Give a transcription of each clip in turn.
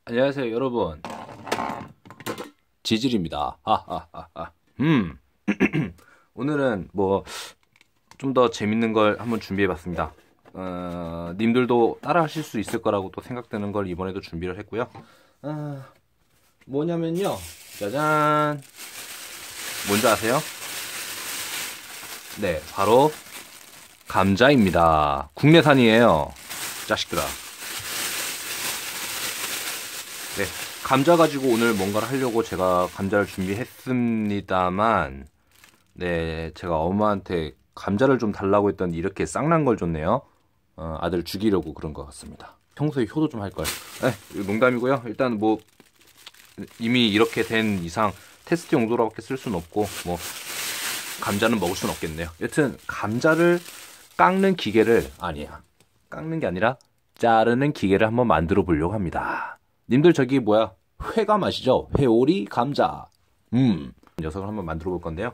안녕하세요, 여러분. 지질입니다. 하하하하. 오늘은 뭐 좀 더 재밌는 걸 한번 준비해봤습니다. 님들도 따라하실 수 있을 거라고 또 생각되는 걸 이번에도 준비를 했고요. 뭐냐면요, 짜잔. 뭔지 아세요? 네, 바로 감자입니다. 국내산이에요, 자식들아. 네, 감자 가지고 오늘 뭔가를 하려고 제가 감자를 준비했습니다만, 네, 제가 엄마한테 감자를 좀 달라고 했더니 이렇게 쌍난 걸 줬네요. 아들 죽이려고 그런 것 같습니다. 평소에 효도 좀 할 걸. 네, 이거 농담이고요. 일단 뭐 이미 이렇게 된 이상 테스트 용도로밖에 쓸 수는 없고, 뭐 감자는 먹을 수는 없겠네요. 여튼 감자를 깎는 기계를, 아니야, 깎는 게 아니라 자르는 기계를 한번 만들어 보려고 합니다. 님들 저기 뭐야, 회감 아시죠? 회오리 감자. 녀석을 한번 만들어 볼 건데요.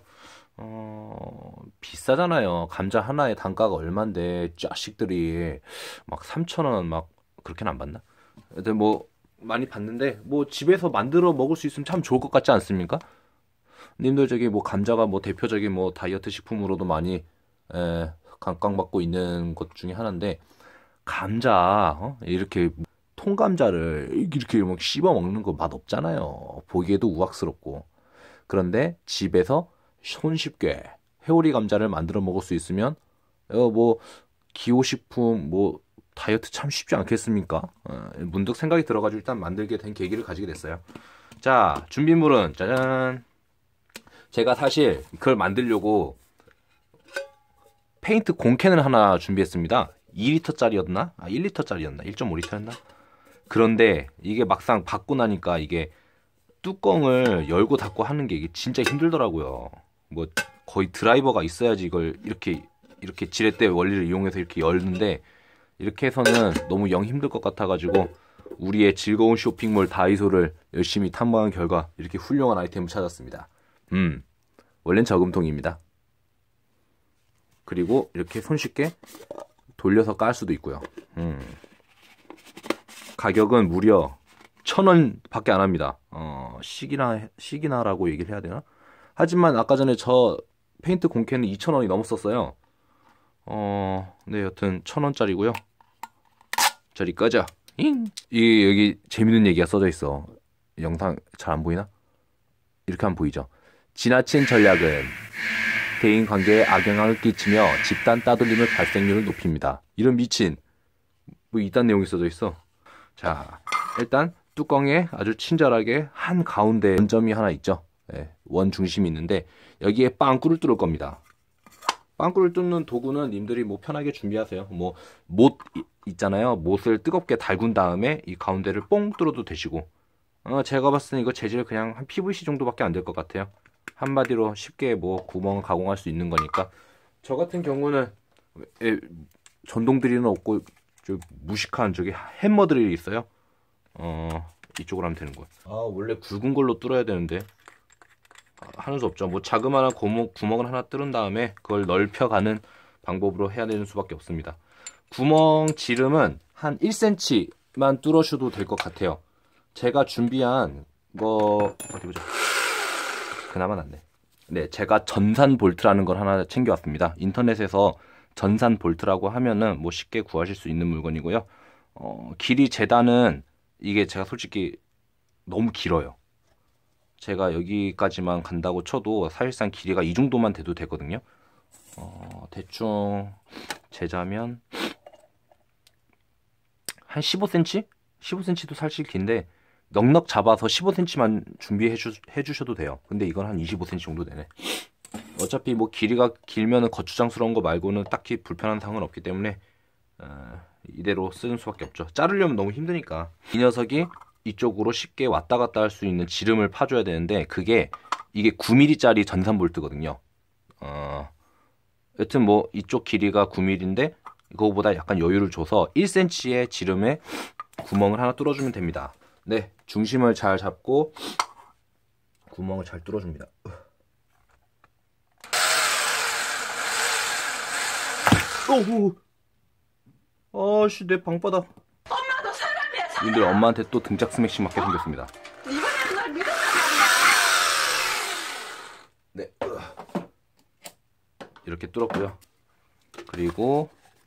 비싸잖아요. 감자 하나의 단가가 얼만데 자식들이 막 3,000원 막 그렇게는 안 받나? 근데 뭐 많이 받는데, 뭐 집에서 만들어 먹을 수 있으면 참 좋을 것 같지 않습니까? 님들 저기 뭐 감자가 뭐 대표적인 뭐 다이어트 식품으로도 많이 각광받고 있는 것 중에 하나인데, 감자 이렇게 통감자를 이렇게 막 씹어 먹는 거 맛 없잖아요. 보기에도 우악스럽고. 그런데 집에서 손쉽게 회오리 감자를 만들어 먹을 수 있으면 뭐 기호식품 뭐 다이어트 참 쉽지 않겠습니까? 문득 생각이 들어가지고 일단 만들게 된 계기를 가지게 됐어요. 자, 준비물은 짜잔. 제가 사실 그걸 만들려고 페인트 공캔을 하나 준비했습니다. 2리터짜리였나? 1리터짜리였나? 1.5리터였나? 그런데 이게 막상 받고 나니까 이게 뚜껑을 열고 닫고 하는 게 이게 진짜 힘들더라고요. 뭐 거의 드라이버가 있어야지 이걸 이렇게 지렛대 원리를 이용해서 이렇게 열는데, 이렇게 해서는 너무 영 힘들 것 같아가지고 우리의 즐거운 쇼핑몰 다이소를 열심히 탐방한 결과 이렇게 훌륭한 아이템을 찾았습니다. 원래는 저금통입니다. 그리고 이렇게 손쉽게 돌려서 깔 수도 있고요. 가격은 무려 1,000원 밖에 안 합니다. 시기나라고 얘기를 해야 되나? 하지만 아까 전에 저 페인트 공캔은 2,000원이 넘었었어요. 네, 여튼 1,000원짜리고요. 저리 꺼져. 이 여기 재밌는 얘기가 써져 있어. 영상 잘 안 보이나? 이렇게 하면 보이죠? 지나친 전략은 대인 관계에 악영향을 끼치며 집단 따돌림의 발생률을 높입니다. 이런 미친, 뭐 이딴 내용이 써져 있어. 자, 일단 뚜껑에 아주 친절하게 한 가운데 원점이 하나 있죠. 네, 원 중심이 있는데 여기에 빵꾸를 뚫을 겁니다. 빵꾸를 뚫는 도구는 님들이 뭐 편하게 준비하세요. 뭐 못 있잖아요. 못을 뜨겁게 달군 다음에 이 가운데를 뽕 뚫어도 되시고, 제가 봤을 때 이거 재질 그냥 한 PVC 정도밖에 안 될 것 같아요. 한마디로 쉽게 뭐 구멍을 가공할 수 있는 거니까. 저 같은 경우는 전동 드릴은 없고 저 무식한 저기 햄머 드릴이 있어요. 이쪽으로 하면 되는 거야. 원래 굵은 걸로 뚫어야 되는데 하는 수 없죠. 뭐 자그마한 구멍을 하나 뚫은 다음에 그걸 넓혀가는 방법으로 해야 되는 수밖에 없습니다. 구멍 지름은 한 1cm만 뚫으셔도 될 것 같아요. 제가 준비한 거 어디 보자. 그나마 낫네. 네, 제가 전산 볼트라는 걸 하나 챙겨왔습니다. 인터넷에서 전산 볼트라고 하면은 뭐 쉽게 구하실 수 있는 물건이고요. 길이 재단은 이게 제가 솔직히 너무 길어요. 제가 여기까지만 간다고 쳐도 사실상 길이가 이 정도만 돼도 되거든요. 대충 재자면 한 15cm? 15cm도 사실 긴데 넉넉 잡아서 15cm만 준비해 주셔도 돼요. 근데 이건 한 25cm 정도 되네. 어차피 뭐 길이가 길면은 거추장스러운 거 말고는 딱히 불편한 사항은 없기 때문에 이대로 쓰는 수밖에 없죠. 자르려면 너무 힘드니까. 이 녀석이 이쪽으로 쉽게 왔다 갔다 할 수 있는 지름을 파줘야 되는데 이게 9mm짜리 전산 볼트거든요. 여튼 뭐 이쪽 길이가 9mm인데 이거보다 약간 여유를 줘서 1cm의 지름에 구멍을 하나 뚫어주면 됩니다. 네, 중심을 잘 잡고 구멍을 잘 뚫어줍니다. 아씨, 내 방바닥. 엄마도 사람이야, 님들 엄마한테 또 등짝 스매싱 맞게 생겼습니다. 이번에는 널 믿었단 네, 이렇게 뚫었고요. 그리고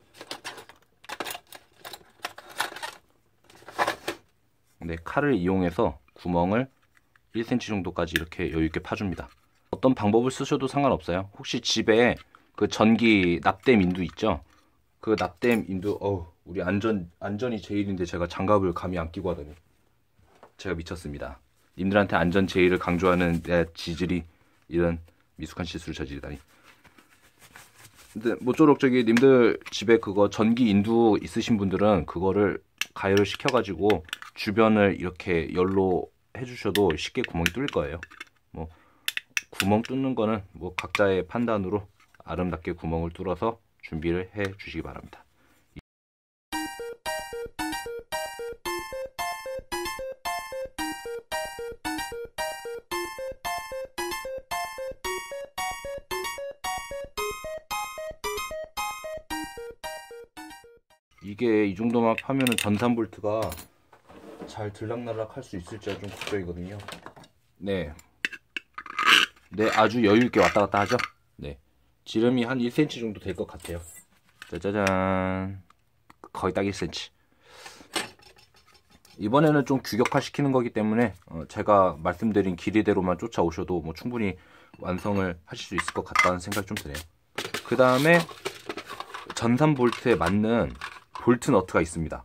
네, 칼을 이용해서 구멍을 1cm 정도까지 이렇게 여유있게 파줍니다. 어떤 방법을 쓰셔도 상관없어요. 혹시 집에 그 전기 납땜 인두 있죠? 그 납땜 인두, 우리 안전이 제일인데 제가 장갑을 감히 안 끼고 하더니 제가 미쳤습니다. 님들한테 안전 제일을 강조하는 내 지질이 이런 미숙한 실수를 저지르다니. 근데 모쪼록 저기 님들 집에 그거 전기 인두 있으신 분들은 그거를 가열을 시켜가지고 주변을 이렇게 열로 해주셔도 쉽게 구멍이 뚫릴 거예요. 뭐 구멍 뚫는 거는 뭐 각자의 판단으로 아름답게 구멍을 뚫어서 준비를 해 주시기 바랍니다. 이게 이 정도만 파면은 전산 볼트가 잘 들락날락 할 수 있을지가 좀 걱정이거든요. 네, 아주 여유있게 왔다 갔다 하죠. 네, 지름이 한 1cm 정도 될 것 같아요. 짜자잔, 거의 딱 1cm. 이번에는 좀 규격화 시키는 거기 때문에 제가 말씀드린 길이대로만 쫓아오셔도 뭐 충분히 완성을 하실 수 있을 것 같다는 생각이 좀 드네요. 그 다음에 전산 볼트에 맞는 볼트 너트가 있습니다.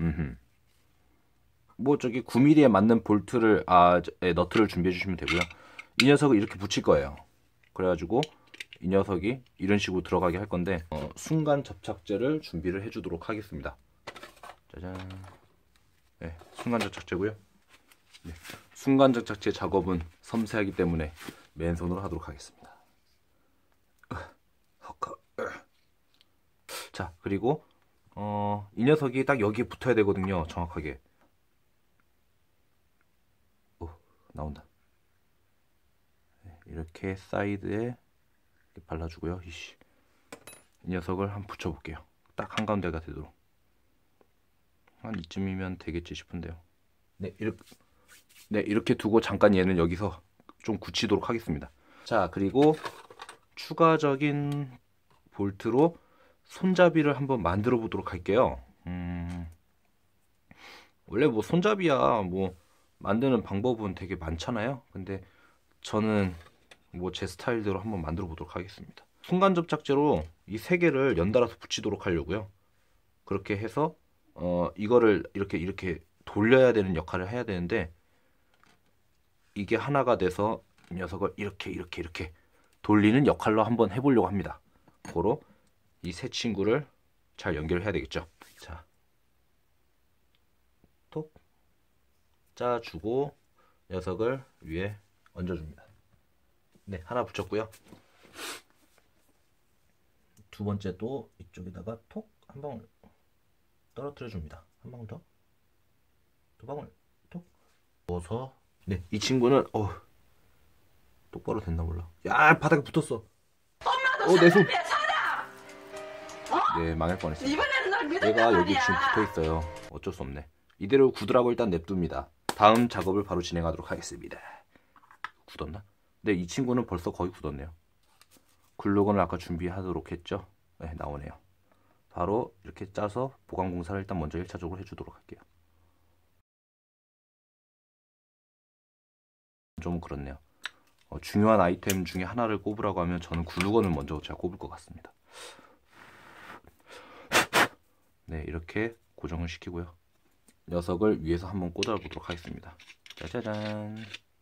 뭐 저기 9mm에 맞는 볼트를 너트를 준비해 주시면 되고요. 이 녀석을 이렇게 붙일 거예요. 그래가지고 이 녀석이 이런 식으로 들어가게 할 건데 순간 접착제를 준비를 해 주도록 하겠습니다. 짜잔. 네, 순간 접착제고요. 네, 순간 접착제 작업은 섬세하기 때문에 맨손으로 하도록 하겠습니다. 자, 그리고 이 녀석이 딱 여기에 붙어야 되거든요. 정확하게. 나온다. 네, 이렇게 사이드에 이렇게 발라주고요. 이 녀석을 한번 붙여볼게요. 딱 한가운데가 되도록. 한 이쯤이면 되겠지 싶은데요. 네, 이렇게 두고 잠깐 얘는 여기서 좀 굳히도록 하겠습니다. 자, 그리고 추가적인 볼트로 손잡이를 한번 만들어 보도록 할게요. 원래 뭐 손잡이야 뭐 만드는 방법은 되게 많잖아요. 근데 저는 뭐 제 스타일대로 한번 만들어 보도록 하겠습니다. 순간 접착제로 이 세 개를 연달아서 붙이도록 하려고요. 그렇게 해서 이거를 이렇게 돌려야 되는 역할을 해야 되는데 이게 하나가 돼서 이 녀석을 이렇게 돌리는 역할로 한번 해보려고 합니다. 고로 이 세 친구를 잘 연결해야 되겠죠. 자, 톡 짜주고 녀석을 위에 얹어줍니다. 네, 하나 붙였고요. 두 번째도 이쪽에다가 톡 한 방울 떨어뜨려 줍니다. 한 방울 더, 두 방울 톡 넣어서 네, 이 친구는 똑바로 됐나 몰라. 야, 바닥에 붙었어. 엄마도 내 손. 살아! 네, 망할 뻔했어요. 이번에는 널 믿었단 얘가 말이야. 여기 지금 붙어 있어요. 어쩔 수 없네. 이대로 굳으라고 일단 냅둡니다. 다음 작업을 바로 진행하도록 하겠습니다. 굳었나? 네, 이 친구는 벌써 거의 굳었네요. 글루건을 아까 준비하도록 했죠. 네, 나오네요. 바로 이렇게 짜서 보강 공사를 일단 먼저 1차적으로 해주도록 할게요. 좀 그렇네요. 중요한 아이템 중에 하나를 꼽으라고 하면 저는 글루건을 먼저 제가 꼽을 것 같습니다. 네, 이렇게 고정을 시키고요. 녀석을 위에서 한번 꽂아보도록 하겠습니다. 짜자잔.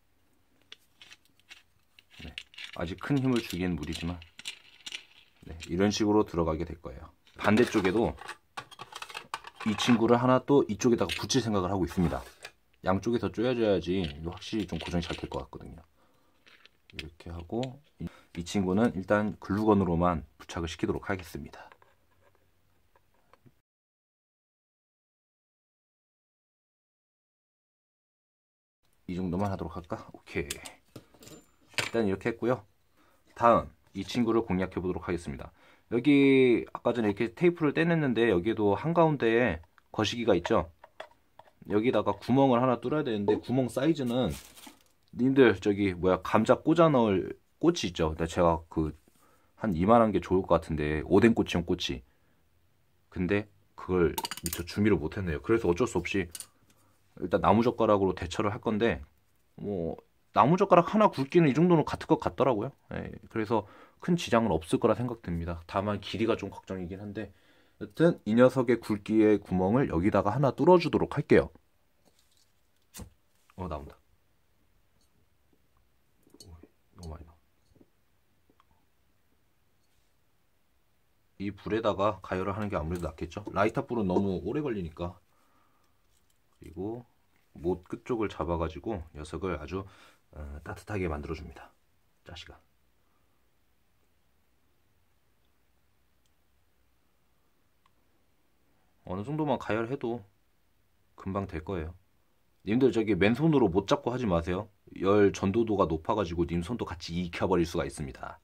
네, 아직 큰 힘을 주기엔 무리지만 네, 이런 식으로 들어가게 될 거예요. 반대쪽에도 이 친구를 하나 또 이쪽에다가 붙일 생각을 하고 있습니다. 양쪽에서 쪼여줘야지 확실히 좀 고정이 잘 될 것 같거든요. 이렇게 하고 이 친구는 일단 글루건으로만 부착을 시키도록 하겠습니다. 이 정도만 하도록 할까? 오케이. 일단 이렇게 했고요. 다음 이 친구를 공략해 보도록 하겠습니다. 여기 아까 전에 이렇게 테이프를 떼냈는데 여기에도 한가운데에 거시기가 있죠. 여기다가 구멍을 하나 뚫어야 되는데 구멍 사이즈는 님들 저기 뭐야 감자 꽂아 넣을 꼬치 있죠? 근데 제가 그 한 이만한 게 좋을 것 같은데 오뎅 꼬치용 꼬치. 근데 그걸 미처 준비를 못했네요. 그래서 어쩔 수 없이 일단 나무젓가락으로 대처를 할 건데 뭐 나무젓가락 하나 굵기는 이 정도는 같을 것 같더라고요. 예, 그래서 큰 지장은 없을 거라 생각됩니다. 다만 길이가 좀 걱정이긴 한데 여튼 이 녀석의 굵기의 구멍을 여기다가 하나 뚫어주도록 할게요. 나온다. 너무 많이 나. 이 불에다가 가열을 하는 게 아무래도 낫겠죠. 라이터 불은 너무 오래 걸리니까. 그리고 못 끝쪽을 잡아가지고 녀석을 아주 따뜻하게 만들어줍니다. 자식아. 어느 정도만 가열해도 금방 될 거예요. 님들 저기 맨손으로 못 잡고 하지 마세요. 열 전도도가 높아가지고 님 손도 같이 익혀버릴 수가 있습니다.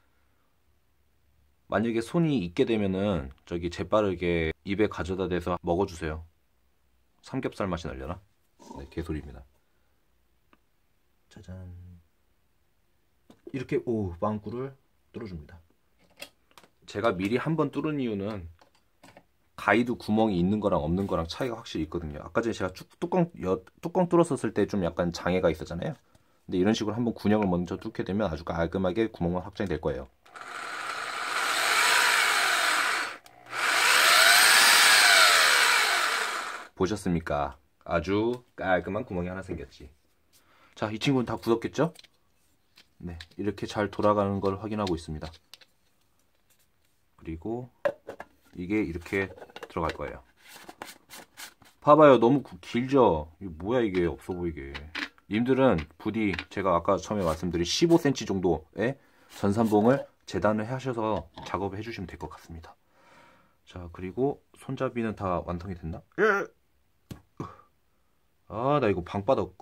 만약에 손이 익게 되면은 저기 재빠르게 입에 가져다 대서 먹어주세요. 삼겹살 맛이 날려나? 네, 개소리입니다. 짜잔. 이렇게 빵구를 뚫어줍니다. 제가 미리 한번 뚫은 이유는 가이드 구멍이 있는 거랑 없는 거랑 차이가 확실히 있거든요. 아까 전에 제가 뚜껑 뚫었었을 때 좀 약간 장애가 있었잖아요. 근데 이런 식으로 한번 군형을 먼저 뚫게 되면 아주 깔끔하게 구멍만 확장이 될 거예요. 보셨습니까? 아주 깔끔한 구멍이 하나 생겼지. 자, 이 친구는 다 굳었겠죠? 네, 이렇게 잘 돌아가는 걸 확인하고 있습니다. 그리고 이게 이렇게 들어갈 거예요. 봐봐요, 너무 길죠? 이게 뭐야 이게 없어 보이게. 님들은 부디 제가 아까 처음에 말씀드린 15cm 정도의 전산봉을 재단을 하셔서 작업을 해주시면 될 것 같습니다. 자, 그리고 손잡이는 다 완성이 됐나? 나 이거 방바닥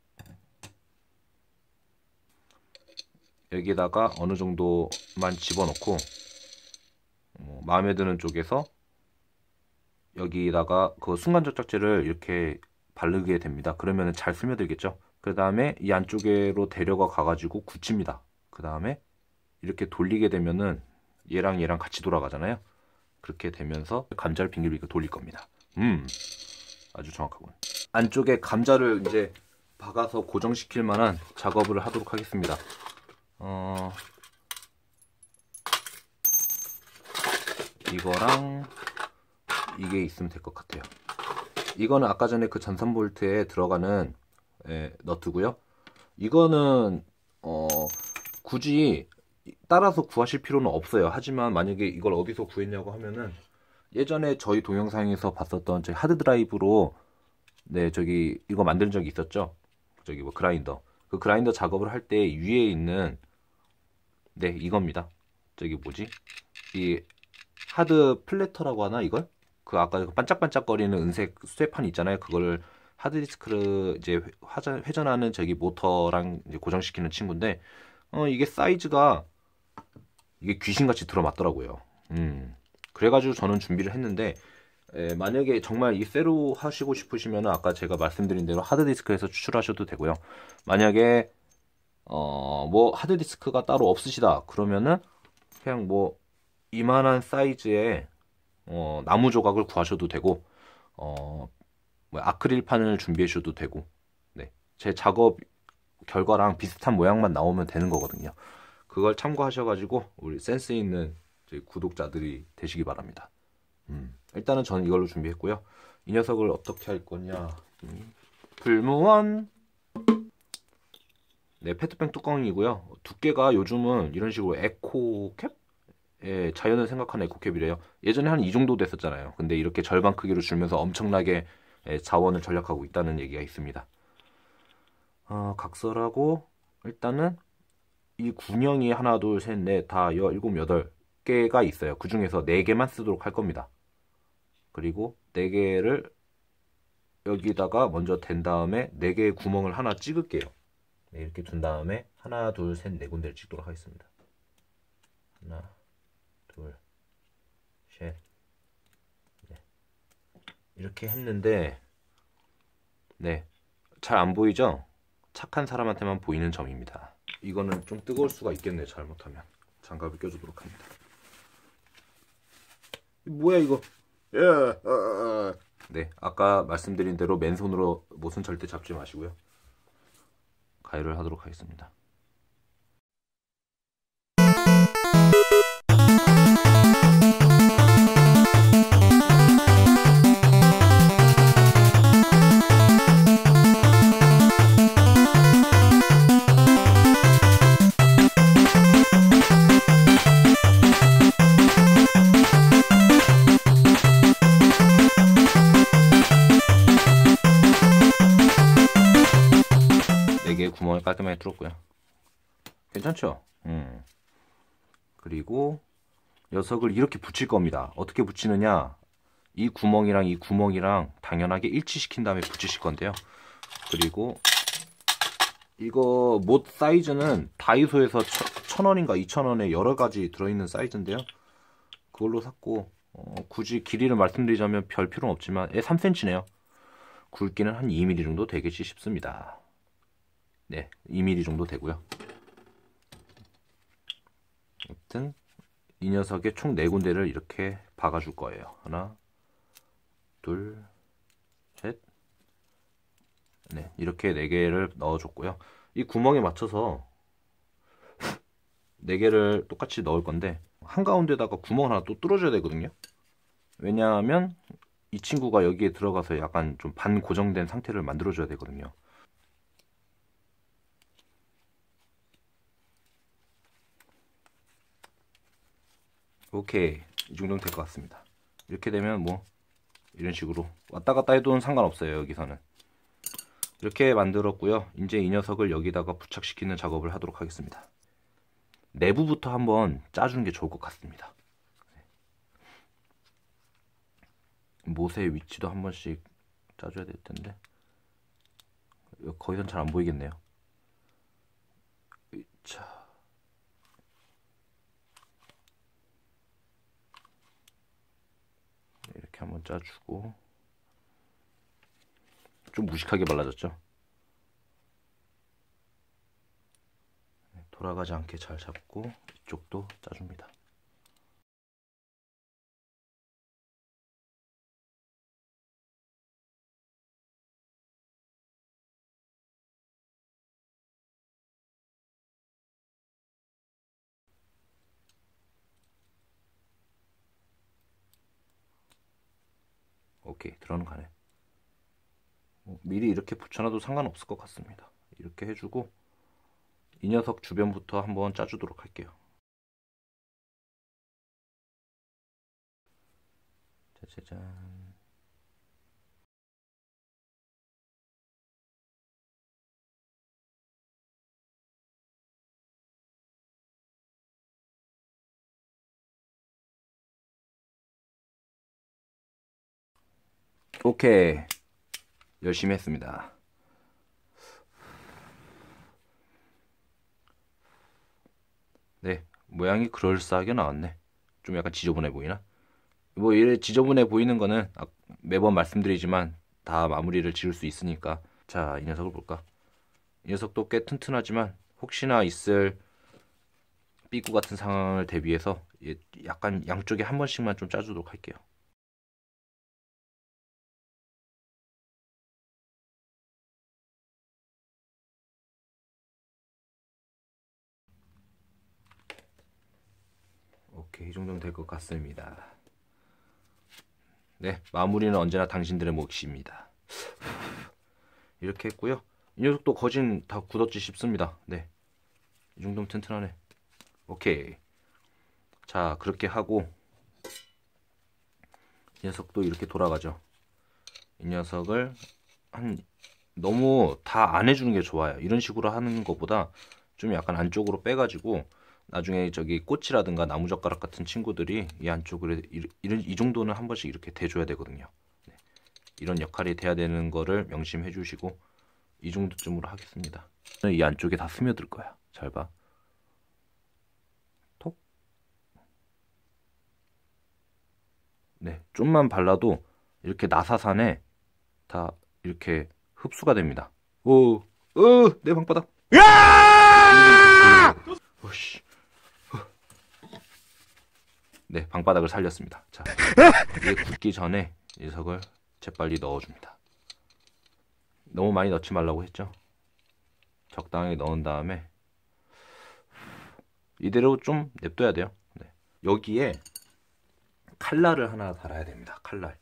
여기다가 어느 정도만 집어넣고 마음에 드는 쪽에서 여기다가 그 순간접착제를 이렇게 바르게 됩니다. 그러면 잘 스며들겠죠. 그 다음에 이 안쪽으로 데려가 가가지고 굳힙니다. 그 다음에 이렇게 돌리게 되면은 얘랑 같이 돌아가잖아요. 그렇게 되면서 감자를 빙글빙글 돌릴 겁니다. 아주 정확하군. 안쪽에 감자를 이제 박아서 고정시킬 만한 작업을 하도록 하겠습니다. 이거랑 이게 있으면 될 것 같아요. 이거는 아까 전에 그 전선 볼트에 들어가는 너트고요. 이거는 굳이 따라서 구하실 필요는 없어요. 하지만 만약에 이걸 어디서 구했냐고 하면은 예전에 저희 동영상에서 봤었던 저희 하드 드라이브로 저기 이거 만든 적이 있었죠. 저기 뭐 그라인더. 그 그라인더 작업을 할 때 위에 있는 이겁니다. 저기 뭐지? 이 하드 플래터라고 하나 이걸? 그 아까 반짝반짝거리는 은색 쇠판 있잖아요. 그거를 하드디스크를 이제 회전하는 저기 모터랑 이제 고정시키는 친구인데 이게 사이즈가 이게 귀신같이 들어맞더라고요. 그래가지고 저는 준비를 했는데 만약에 정말 이 쇠로 하시고 싶으시면 아까 제가 말씀드린 대로 하드디스크에서 추출하셔도 되고요. 만약에 뭐 하드디스크가 따로 없으시다 그러면은 그냥 뭐 이만한 사이즈의 나무 조각을 구하셔도 되고 뭐 아크릴판을 준비해 주셔도 되고 제 작업 결과랑 비슷한 모양만 나오면 되는 거거든요. 그걸 참고하셔가지고 우리 센스 있는 저희 구독자들이 되시기 바랍니다. 일단은 저는 이걸로 준비했고요. 이 녀석을 어떻게 할 거냐. 불무원 페트병 뚜껑이고요. 두께가 요즘은 이런 식으로 에코캡? 자연을 생각하는 에코캡이래요. 예전에 한 이 정도 됐었잖아요. 근데 이렇게 절반 크기로 줄면서 엄청나게 자원을 절약하고 있다는 얘기가 있습니다. 각설하고 일단은 이 군형이 하나 둘 셋 넷 다 일곱 여덟 개가 있어요. 그 중에서 4개만 쓰도록 할 겁니다. 그리고 4개를 여기다가 먼저 댄 다음에 4개의 구멍을 하나 찍을게요. 이렇게 둔 다음에 하나 둘 셋 네 군데를 찍도록 하겠습니다. 하나 둘 셋 넷 이렇게 했는데 네, 잘 안 보이죠? 착한 사람한테만 보이는 점입니다. 이거는 좀 뜨거울 수가 있겠네요. 잘못하면 장갑을 껴주도록 합니다. 뭐야 이거? 네, 아까 말씀드린 대로 맨손으로 못은 절대 잡지 마시고요. 가위를 하도록 하겠습니다. 구멍을 깔끔하게 뚫었고요. 괜찮죠? 그리고 녀석을 이렇게 붙일 겁니다. 어떻게 붙이느냐? 이 구멍이랑 당연하게 일치시킨 다음에 붙이실 건데요. 그리고 이거 못 사이즈는 다이소에서 1,000원인가 2,000원에 여러 가지 들어있는 사이즈인데요. 그걸로 샀고 굳이 길이를 말씀드리자면 별 필요는 없지만 3cm네요. 굵기는 한 2mm 정도 되겠지 싶습니다. 네, 2mm 정도 되고요. 아무튼 이 녀석의 총 4군데를 이렇게 박아줄 거예요. 하나, 둘, 셋, 네, 이렇게 4개를 넣어줬고요. 이 구멍에 맞춰서 4개를 똑같이 넣을 건데 한가운데다가 구멍을 하나 또 뚫어줘야 되거든요. 왜냐하면 이 친구가 여기에 들어가서 약간 좀 반고정된 상태를 만들어줘야 되거든요. 오케이, 이 정도면 될 것 같습니다. 이렇게 되면 뭐 이런 식으로 왔다 갔다 해도 상관없어요. 여기서는 이렇게 만들었고요. 이제 이 녀석을 여기다가 부착시키는 작업을 하도록 하겠습니다. 내부부터 한번 짜주는 게 좋을 것 같습니다. 못의 위치도 한 번씩 짜줘야 될 텐데 거기선 잘 안 보이겠네요. 자, 이렇게 한번 짜주고 좀 무식하게 발라졌죠? 돌아가지 않게 잘 잡고 이쪽도 짜줍니다. 오케이, 들어가네. 미리 이렇게 붙여놔도 상관없을 것 같습니다. 이렇게 해주고 이 녀석 주변부터 한번 짜주도록 할게요. 짜자잔. 오케이, 열심히 했습니다. 네, 모양이 그럴싸하게 나왔네. 좀 약간 지저분해 보이나? 뭐 이래 지저분해 보이는 거는 매번 말씀드리지만 다 마무리를 지을 수 있으니까. 자, 이 녀석을 볼까? 이 녀석도 꽤 튼튼하지만 혹시나 있을 삐꾸 같은 상황을 대비해서 약간 양쪽에 한 번씩만 좀 짜주도록 할게요. 오케이, 이 정도면 될 것 같습니다. 네, 마무리는 언제나 당신들의 몫입니다. 이렇게 했고요. 이 녀석도 거진 다 굳었지 싶습니다. 네, 이 정도면 튼튼하네. 오케이. 자, 그렇게 하고 이 녀석도 이렇게 돌아가죠. 이 녀석을 너무 다 안 해주는 게 좋아요. 이런 식으로 하는 것보다 좀 약간 안쪽으로 빼가지고 나중에 저기 꽃이라든가 나무젓가락 같은 친구들이 이 안쪽으로 이 정도는 한 번씩 이렇게 대줘야 되거든요. 네. 이런 역할이 돼야 되는 거를 명심해 주시고 이 정도쯤으로 하겠습니다. 이 안쪽에 다 스며들 거야. 잘 봐. 톡. 네, 좀만 발라도 이렇게 나사산에 다 이렇게 흡수가 됩니다. 내 방바닥. 오씨. 네, 방바닥을 살렸습니다. 자, 이게 굳기 전에 이 녀석을 재빨리 넣어줍니다. 너무 많이 넣지 말라고 했죠. 적당히 넣은 다음에 이대로 좀 냅둬야 돼요. 네. 여기에 칼날을 하나 달아야 됩니다. 칼날.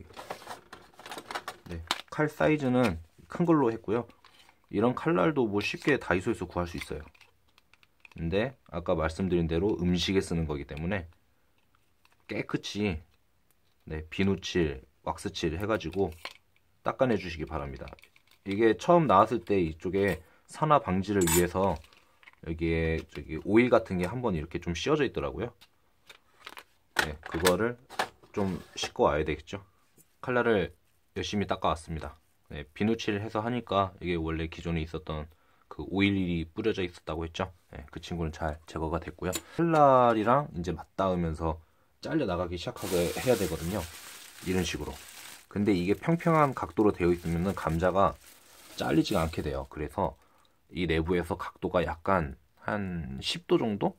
네, 칼 사이즈는 큰 걸로 했고요. 이런 칼날도 뭐 쉽게 다이소에서 구할 수 있어요. 근데 아까 말씀드린 대로 음식에 쓰는 거기 때문에 깨끗이 비누칠, 왁스칠 해가지고 닦아내 주시기 바랍니다. 이게 처음 나왔을 때 이쪽에 산화 방지를 위해서 여기에 오일 같은 게 한번 이렇게 좀 씌워져 있더라고요. 네, 그거를 좀 씻고 와야 되겠죠. 칼날을 열심히 닦아왔습니다. 네, 비누칠 해서 하니까 이게 원래 기존에 있었던 그 오일이 뿌려져 있었다고 했죠. 네, 그 친구는 잘 제거가 됐고요. 칼날이랑 이제 맞닿으면서 잘려 나가기 시작하게 해야 되거든요. 이런 식으로. 근데 이게 평평한 각도로 되어 있으면 감자가 잘리지가 않게 돼요. 그래서 이 내부에서 각도가 약간 한 10도 정도?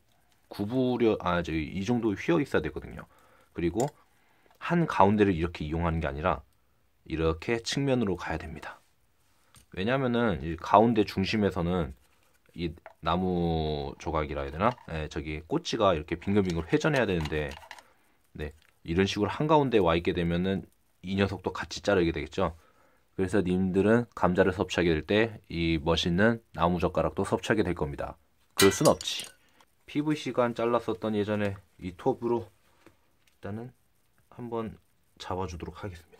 이 정도 휘어 있어야 되거든요. 그리고 한 가운데를 이렇게 이용하는 게 아니라 이렇게 측면으로 가야 됩니다. 왜냐면은 이 가운데 중심에서는 이 나무 조각이라 해야 되나? 네, 저기 꼬치가 이렇게 빙글빙글 회전해야 되는데 네, 이런 식으로 한가운데 와 있게 되면은 이 녀석도 같이 자르게 되겠죠. 그래서 님들은 감자를 섭취하게 될 때 이 멋있는 나무젓가락도 섭취하게 될 겁니다. 그럴 순 없지. PVC관 잘랐었던 예전에 이 톱으로 일단은 한번 잡아주도록 하겠습니다.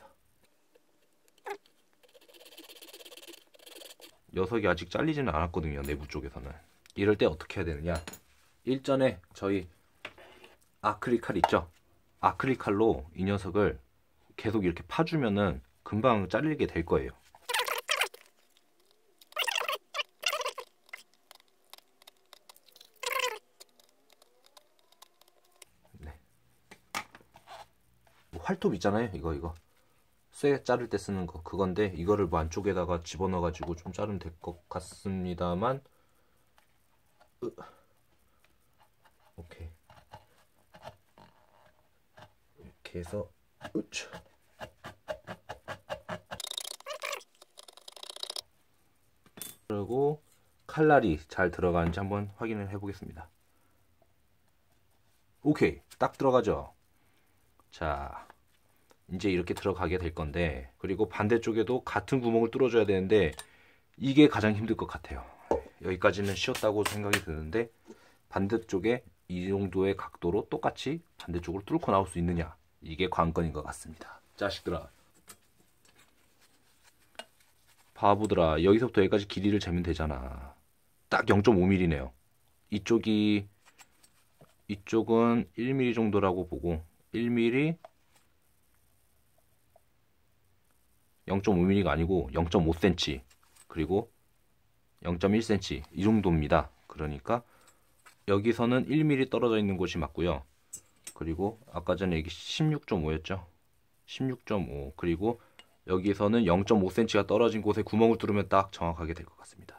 녀석이 아직 잘리지는 않았거든요. 내부 쪽에서는. 이럴 때 어떻게 해야 되느냐. 일전에 저희 아크릴 칼 있죠. 아크릴 칼로 이 녀석을 계속 이렇게 파주면은 금방 잘리게 될 거예요. 네. 활톱 있잖아요. 이거 쇠 자를 때 쓰는 거 그건데 이거를 뭐 안쪽에다가 집어넣어 가지고 좀 자르면 될 것 같습니다만 오케이. 이렇게 해서 그리고 칼날이 잘 들어가는지 한번 확인을 해 보겠습니다. 오케이, 딱 들어가죠. 자, 이제 이렇게 들어가게 될 건데, 그리고 반대쪽에도 같은 구멍을 뚫어줘야 되는데 이게 가장 힘들 것 같아요. 여기까지는 쉬웠다고 생각이 드는데 반대쪽에 이 정도의 각도로 똑같이 반대쪽으로 뚫고 나올 수 있느냐, 이게 관건인 것 같습니다. 자식들아, 바보들아, 여기서부터 여기까지 길이를 재면 되잖아. 딱 0.5mm네요. 이쪽은 1mm 정도라고 보고 1mm 0.5mm가 아니고 0.5cm 그리고 0.1cm 이 정도입니다. 그러니까 여기서는 1mm 떨어져 있는 곳이 맞고요. 그리고 아까 전에 여기 16.5였죠. 16.5 그리고 여기서는 0.5cm가 떨어진 곳에 구멍을 뚫으면 딱 정확하게 될 것 같습니다.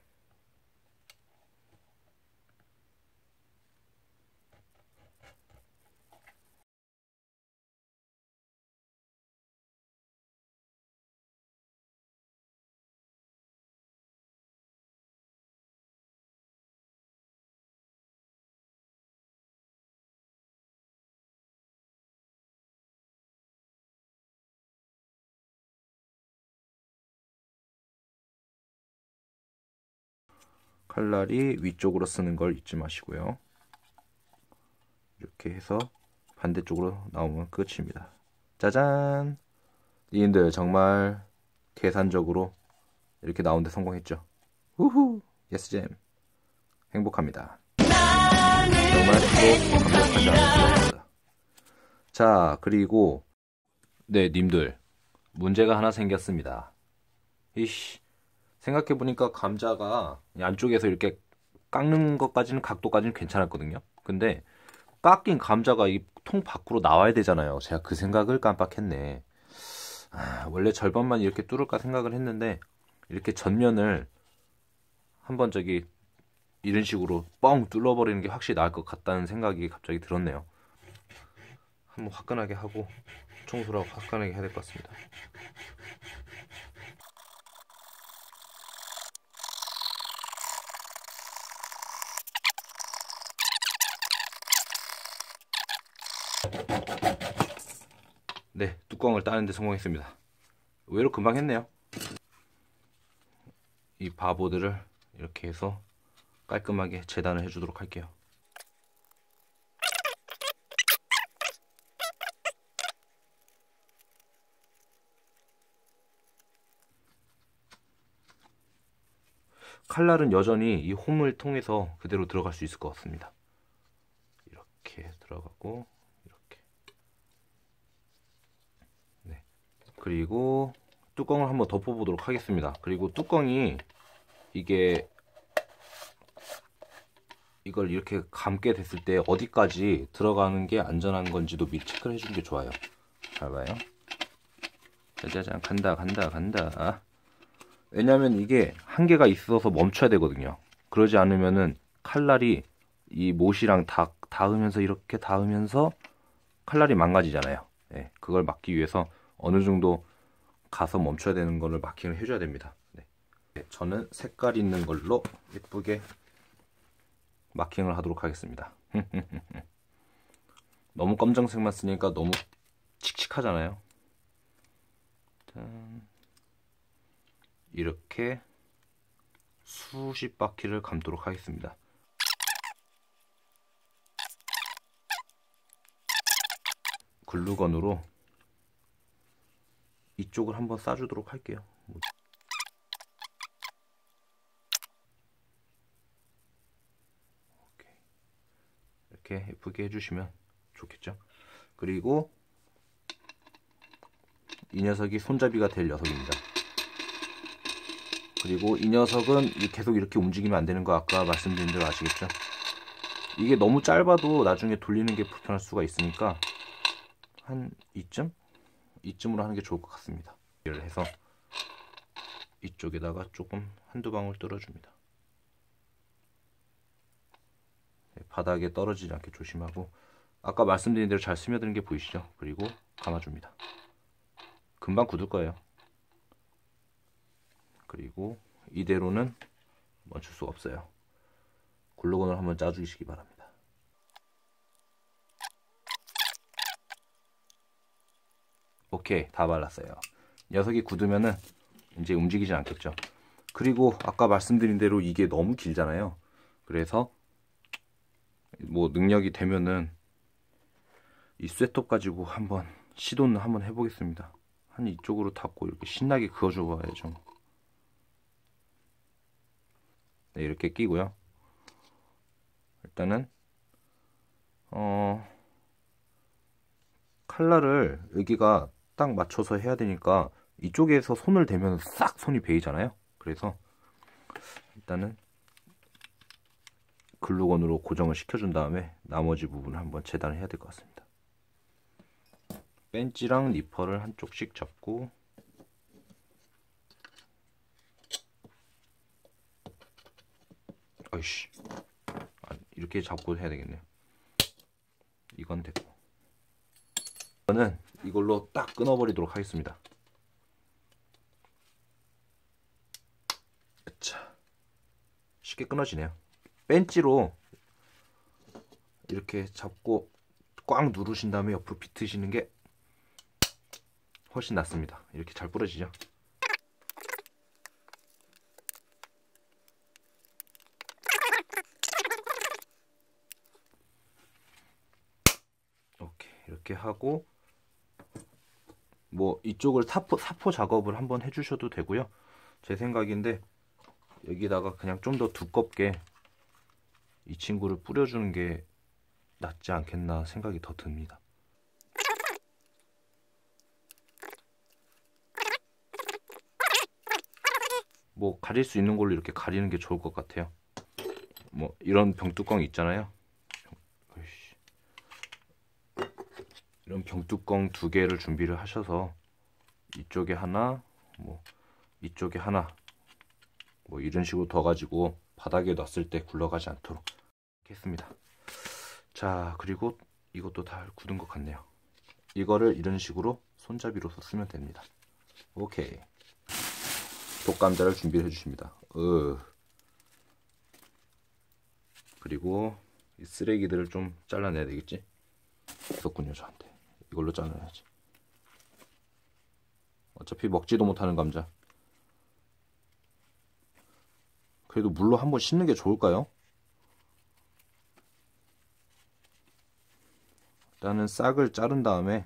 칼날이 위쪽으로 쓰는 걸 잊지 마시고요. 이렇게 해서 반대쪽으로 나오면 끝입니다. 짜잔! 니들 정말 계산적으로 이렇게 나오는데 성공했죠. 우후! 예스잼! 행복합니다. 정말 행복하지 않았습니다. 자, 그리고 네, 님들 문제가 하나 생겼습니다. 이씨, 생각해보니까 감자가 안쪽에서 이렇게 깎는 것까지는 각도까지는 괜찮았거든요. 근데 깎인 감자가 이 통 밖으로 나와야 되잖아요. 제가 그 생각을 깜빡했네. 원래 절반만 이렇게 뚫을까 생각을 했는데 이렇게 전면을 한번 이런 식으로 뻥 뚫어버리는 게 확실히 나을 것 같다는 생각이 갑자기 들었네요. 한번 화끈하게 하고 청소를 하고 화끈하게 해야 될 것 같습니다. 네, 뚜껑을 따는 데 성공했습니다. 의외로 금방 했네요. 이 바보들을 이렇게 해서 깔끔하게 재단을 해주도록 할게요. 칼날은 여전히 이 홈을 통해서 그대로 들어갈 수 있을 것 같습니다. 이렇게 들어가고 이렇게. 네. 그리고 뚜껑을 한번 덮어보도록 하겠습니다. 그리고 뚜껑이 이걸 이렇게 감게 됐을 때 어디까지 들어가는 게 안전한 건지도 미리 체크를 해주는 게 좋아요. 잘 봐요. 짜자잔, 간다. 왜냐면 이게 한계가 있어서 멈춰야 되거든요. 그러지 않으면은 칼날이 이 못이랑 닿으면서 이렇게 닿으면서 칼날이 망가지잖아요. 네, 그걸 막기 위해서 어느 정도 가서 멈춰야 되는 거를 마킹을 해줘야 됩니다. 네. 저는 색깔 있는 걸로 예쁘게 마킹을 하도록 하겠습니다. 너무 검정색만 쓰니까 너무 칙칙하잖아요. 이렇게 수십 바퀴를 감도록 하겠습니다. 글루건으로 이쪽을 한번 싸주도록 할게요. 이렇게 예쁘게 해주시면 좋겠죠. 그리고 이 녀석이 손잡이가 될 녀석입니다. 그리고 이 녀석은 계속 이렇게 움직이면 안 되는 거 아까 말씀드린 대로 아시겠죠? 이게 너무 짧아도 나중에 돌리는 게 불편할 수가 있으니까 한 이쯤으로 하는 게 좋을 것 같습니다. 이를 해서 이쪽에다가 조금 한두 방울 떨어줍니다. 바닥에 떨어지지 않게 조심하고 아까 말씀드린 대로 잘 스며드는 게 보이시죠? 그리고 감아줍니다. 금방 굳을 거예요. 그리고 이대로는 멈출 수가 없어요. 글루건을 한번 짜주시기 바랍니다. 오케이, 다 발랐어요. 녀석이 굳으면은 이제 움직이지 않겠죠. 그리고 아까 말씀드린 대로 이게 너무 길잖아요. 그래서 뭐 능력이 되면은 이 쇠톱 가지고 한번 시도는 한번 해보겠습니다. 한 이쪽으로 닫고 이렇게 신나게 그어줘 봐야죠. 네, 이렇게 끼고요. 일단은 칼날을 여기가 딱 맞춰서 해야 되니까 이쪽에서 손을 대면 싹 손이 베이잖아요. 그래서 일단은 글루건으로 고정을 시켜준 다음에 나머지 부분을 한번 재단을 해야 될 것 같습니다. 벤치랑 니퍼를 한쪽씩 잡고 어이씨, 이렇게 잡고 해야 되겠네요. 이건 됐고 저는 이걸로 딱 끊어버리도록 하겠습니다. 자, 쉽게 끊어지네요. 벤치로 이렇게 잡고 꽉 누르신 다음에 옆으로 비트시는 게 훨씬 낫습니다. 이렇게 잘 부러지죠. 오케이, 이렇게 하고 뭐 이쪽을 사포 작업을 한번 해주셔도 되고요. 제 생각인데 여기다가 그냥 좀 더 두껍게 이 친구를 뿌려주는 게 낫지 않겠나 생각이 더 듭니다. 뭐 가릴 수 있는 걸로 이렇게 가리는 게 좋을 것 같아요. 뭐 이런 병뚜껑 있잖아요. 이런 병뚜껑 2개를 준비를 하셔서 이쪽에 하나, 뭐 이쪽에 하나 뭐 이런 식으로 둬가지고 바닥에 놨을 때 굴러가지 않도록 했습니다. 자, 그리고 이것도 다 굳은 것 같네요. 이거를 이런 식으로 손잡이로서 쓰면 됩니다. 오케이. 독감자를 준비해 주십니다. 그리고 이 쓰레기들을 좀 잘라내야 되겠지? 있었군요, 저한테. 이걸로 잘라내야지. 어차피 먹지도 못하는 감자. 그래도 물로 한번 씻는 게 좋을까요? 일단은 싹을 자른 다음에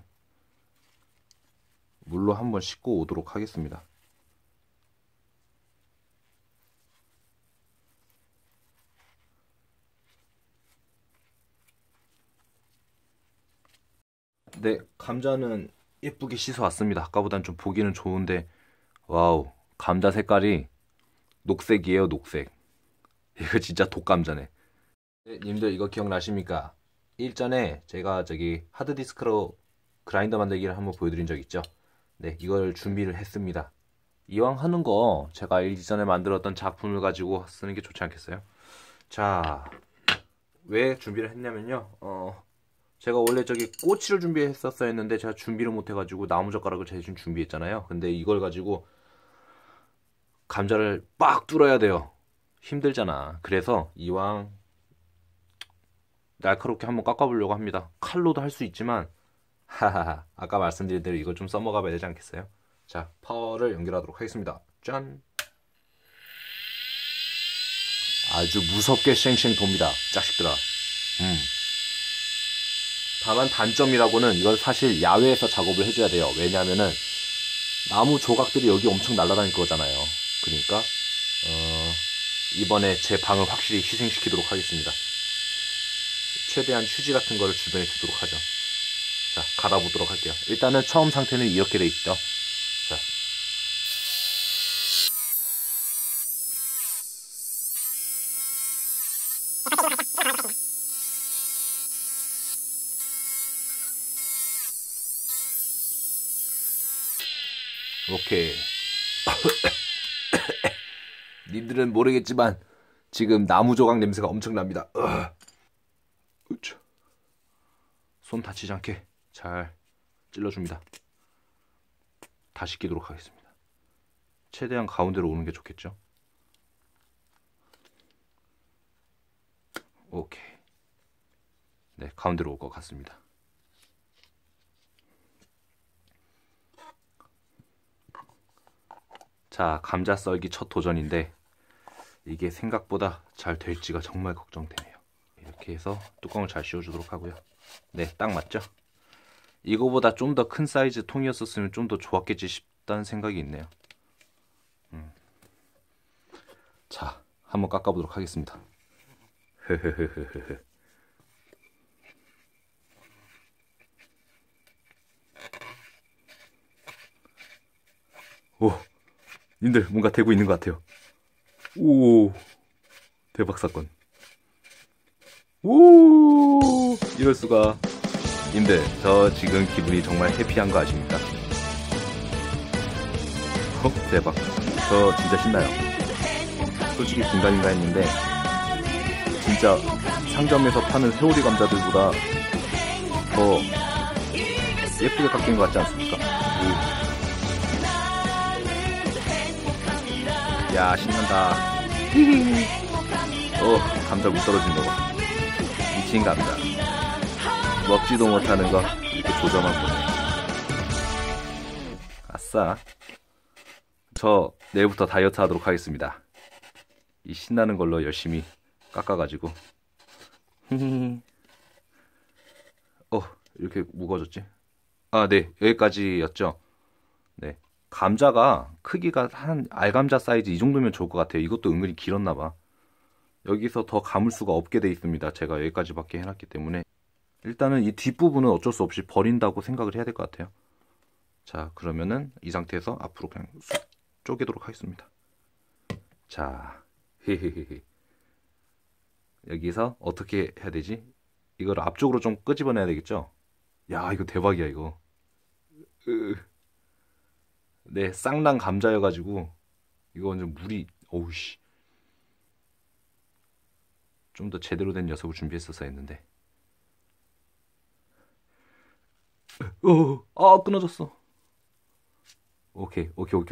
물로 한번 씻고 오도록 하겠습니다. 네, 감자는 예쁘게 씻어 왔습니다. 아까보단 좀 보기는 좋은데, 와우, 감자 색깔이 녹색이에요, 녹색. 이거 진짜 독감자네. 네, 님들 이거 기억나십니까? 일전에 제가 저기 하드디스크로 그라인더 만들기를 한번 보여드린 적 있죠? 네, 이걸 준비를 했습니다. 이왕 하는 거 제가 일전에 만들었던 작품을 가지고 쓰는 게 좋지 않겠어요? 자, 왜 준비를 했냐면요. 제가 원래 저기 꼬치를 준비했었어야 했는데 제가 준비를 못해가지고 나무젓가락을 대신 준비했잖아요. 근데 이걸 가지고 감자를 빡 뚫어야 돼요. 힘들잖아. 그래서 이왕 날카롭게 한번 깎아보려고 합니다. 칼로도 할 수 있지만 하하하, 아까 말씀드린 대로 이걸 좀 써먹어 봐야 되지 않겠어요? 자, 파워를 연결하도록 하겠습니다. 짠! 아주 무섭게 쉥쉥 돕니다, 자식들아. 다만 단점이라고는 이걸 사실 야외에서 작업을 해줘야 돼요. 왜냐하면은 나무 조각들이 여기 엄청 날아다닐 거잖아요. 그러니까 이번에 제 방을 확실히 희생시키도록 하겠습니다. 최대한 휴지 같은 거를 주변에 두도록 하죠. 자, 갈아보도록 할게요. 일단은 처음 상태는 이렇게 돼 있죠. 자, 오케이. 님들은 모르겠지만 지금 나무 조각 냄새가 엄청납니다. 손 다치지 않게 잘 찔러줍니다. 다시 끼도록 하겠습니다. 최대한 가운데로 오는 게 좋겠죠? 오케이. 네, 가운데로 올 것 같습니다. 자, 감자 썰기 첫 도전인데 이게 생각보다 잘 될지가 정말 걱정되네요. 이렇게 해서 뚜껑을 잘 씌워주도록 하고요. 네, 딱 맞죠? 이거보다 좀 더 큰 사이즈 통이었었으면 좀 더 좋았겠지 싶다는 생각이 있네요. 자, 한번 깎아보도록 하겠습니다. 오, 님들 뭔가 되고 있는 것 같아요. 오, 대박 사건. 오, 이럴 수가. 님들, 저 지금 기분이 정말 해피한 거 아십니까? 대박. 저 진짜 신나요. 솔직히 긴가민가 했는데 진짜 상점에서 파는 회오리 감자들보다 더 예쁘게 깎인 것 같지 않습니까? 야, 신난다. 감자 물 떨어진 거 봐. 미친 감자. 먹지도 못하는 거 이렇게 조져만 보네. 아싸. 저 내일부터 다이어트 하도록 하겠습니다. 이 신나는 걸로 열심히 깎아가지고. 이렇게 무거워졌지? 아, 네, 여기까지였죠. 네, 감자가 크기가 한 알감자 사이즈 이 정도면 좋을 것 같아요. 이것도 은근히 길었나봐. 여기서 더 감을 수가 없게 돼 있습니다. 제가 여기까지밖에 해놨기 때문에. 일단은 이 뒷부분은 어쩔 수 없이 버린다고 생각을 해야 될 것 같아요. 자, 그러면은 이 상태에서 앞으로 그냥 쑥 쪼개도록 하겠습니다. 자, 헤헤헤헤. 여기서 어떻게 해야 되지? 이걸 앞쪽으로 좀 끄집어내야 되겠죠? 야, 이거 대박이야, 이거. 네, 쌍랑 감자여가지고 이거 완전 물이, 어우씨, 좀 더 제대로 된 녀석을 준비했었어야 했는데. 끊어졌어. 오케이.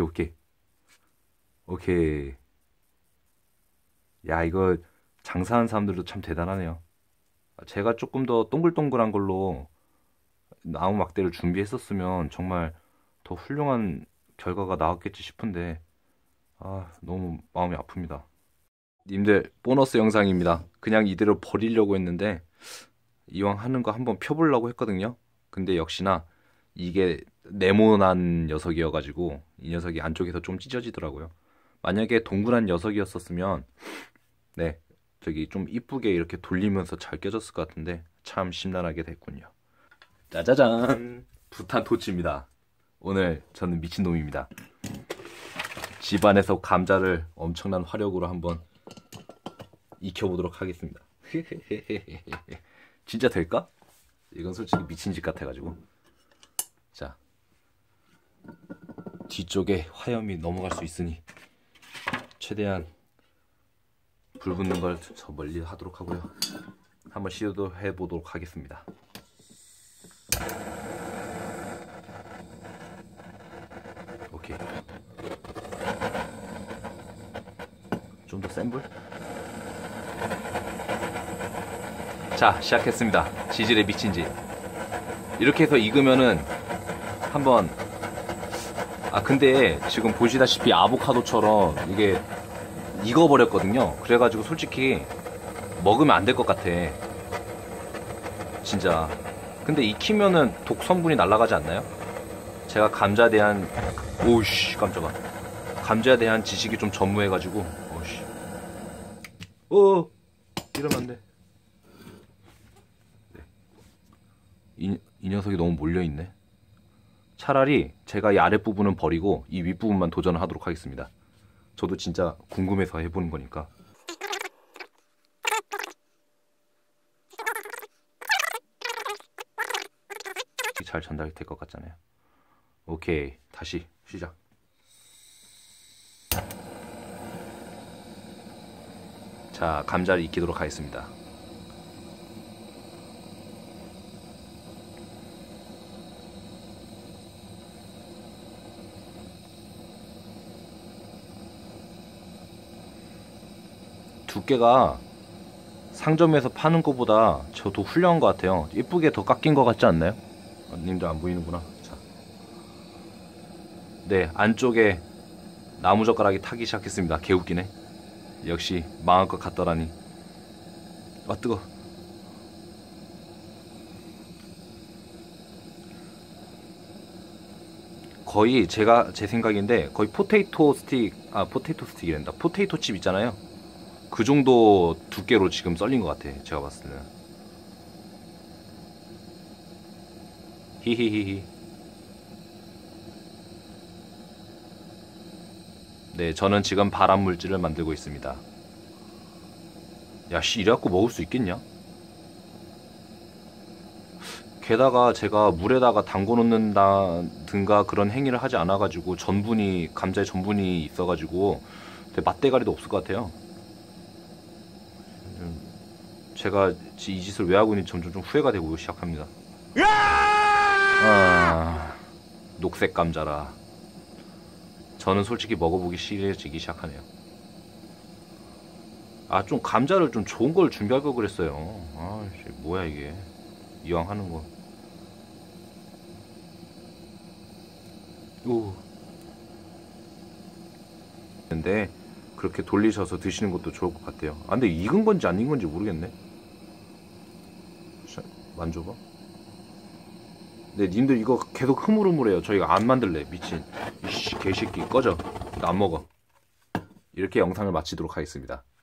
야, 이거 장사하는 사람들도 참 대단하네요. 제가 조금 더 동글동글한 걸로 나무 막대를 준비했었으면 정말 더 훌륭한 결과가 나왔겠지 싶은데, 너무 마음이 아픕니다. 님들, 보너스 영상입니다. 그냥 이대로 버리려고 했는데 이왕 하는 거 한번 펴보려고 했거든요. 근데 역시나 이게 네모난 녀석이어가지고 이 녀석이 안쪽에서 좀 찢어지더라고요. 만약에 동그란 녀석이었었으면 네, 저기 좀 이쁘게 이렇게 돌리면서 잘 껴졌을 것 같은데 참 심란하게 됐군요. 짜자잔, 부탄 토치입니다. 오늘 저는 미친놈입니다. 집안에서 감자를 엄청난 화력으로 한번 익혀보도록 하겠습니다. 진짜 될까? 이건 솔직히 미친 짓 같아가지고. 자, 뒤쪽에 화염이 넘어갈 수 있으니 최대한 불 붙는 걸 저 멀리 하도록 하고요. 한번 시도해 보도록 하겠습니다. 오케이. 좀 더 센 불? 자, 시작했습니다. 지질에 미친 짓. 이렇게 해서 익으면은 한번, 근데 지금 보시다시피 아보카도처럼 이게 익어버렸거든요. 그래가지고 솔직히 먹으면 안 될 것 같아. 진짜. 근데 익히면은 독 성분이 날아가지 않나요? 제가 감자에 대한, 오우씨, 깜짝아. 감자에 대한 지식이 좀 전무해가지고, 오우씨. 이러면 안 돼. 이 녀석이 너무 몰려있네. 차라리 제가 이 아랫부분은 버리고 이 윗부분만 도전을 하도록 하겠습니다. 저도 진짜 궁금해서 해보는 거니까. 잘 전달이 될 것 같잖아요. 오케이, 다시 시작. 자, 감자를 익히도록 하겠습니다. 두께가 상점에서 파는 것보다 저도 훌륭한 것 같아요. 예쁘게 더 깎인 것 같지 않나요? 님들 안 보이는구나. 자. 네, 안쪽에 나무젓가락이 타기 시작했습니다. 개웃기네. 역시 망할 것 같더라니. 뜨거. 거의 제 생각인데 거의 포테이토 스틱이란다. 포테이토 칩 있잖아요. 그 정도 두께로 지금 썰린 것 같아. 제가 봤을 때는. 히히히히. 네, 저는 지금 발암 물질을 만들고 있습니다. 야, 이래갖고 먹을 수 있겠냐? 게다가 제가 물에다가 담궈 놓는다든가 그런 행위를 하지 않아가지고 감자에 전분이 있어가지고 맛대가리도 없을 것 같아요. 제가 이 짓을 왜 하고 있는지 점점 좀 후회가 되고 시작합니다. 녹색 감자라. 저는 솔직히 먹어보기 싫어지기 시작하네요. 좀 감자를 좀 좋은 걸 준비할 걸 그랬어요. 뭐야 이게. 이왕 하는 거. 근데 그렇게 돌리셔서 드시는 것도 좋을 것 같아요. 근데 익은 건지 안 익은 건지 모르겠네. 만져봐. 네, 님들 이거 계속 흐물흐물해요. 저희가 안 만들래. 미친 이씨 개새끼 꺼져. 나 안 먹어. 이렇게 영상을 마치도록 하겠습니다.